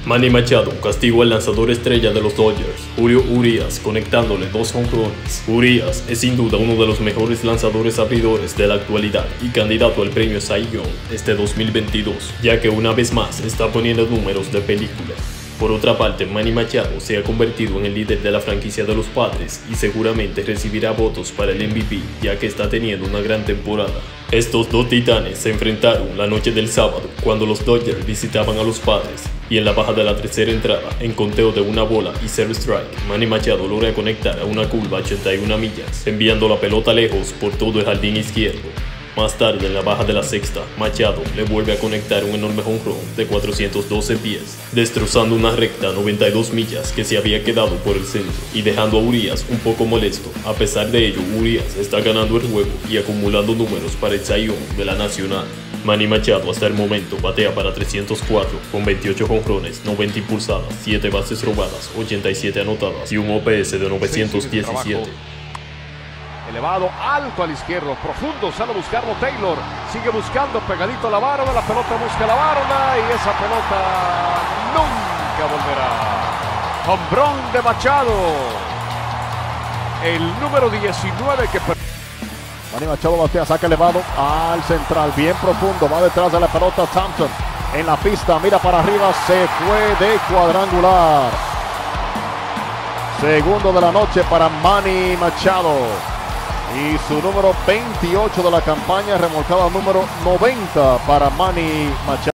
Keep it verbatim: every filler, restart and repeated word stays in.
Manny Machado castigó al lanzador estrella de los Dodgers, Julio Urías, conectándole dos jonrones. Urías es sin duda uno de los mejores lanzadores abridores de la actualidad y candidato al premio Cy Young este dos mil veintidós, ya que una vez más está poniendo números de película. Por otra parte, Manny Machado se ha convertido en el líder de la franquicia de los Padres y seguramente recibirá votos para el M V P, ya que está teniendo una gran temporada. Estos dos titanes se enfrentaron la noche del sábado cuando los Dodgers visitaban a los Padres, y en la baja de la tercera entrada, en conteo de una bola y cero strike, Manny Machado logra conectar a una curva a ochenta y una millas, enviando la pelota lejos por todo el jardín izquierdo. Más tarde, en la baja de la sexta, Machado le vuelve a conectar un enorme jonrón de cuatrocientos doce pies, destrozando una recta noventa y dos millas que se había quedado por el centro y dejando a Urías un poco molesto. A pesar de ello, Urías está ganando el juego y acumulando números para el Cy Young de la Nacional. Manny Machado hasta el momento batea para trescientos cuatro con veintiocho jonrones, noventa impulsadas, siete bases robadas, ochenta y siete anotadas y un O P S de novecientos diecisiete. Elevado, alto al izquierdo, profundo, sale a buscarlo Taylor, sigue buscando pegadito a la barra, la pelota busca la barra y esa pelota nunca volverá. Hombrón de Machado, el número diecinueve que... Manny Machado batea, saca elevado al central, bien profundo, va detrás de la pelota Thompson, en la pista, mira para arriba, se fue de cuadrangular. Segundo de la noche para Manny Machado. Y su número veintiocho de la campaña, remolcada número noventa para Manny Machado.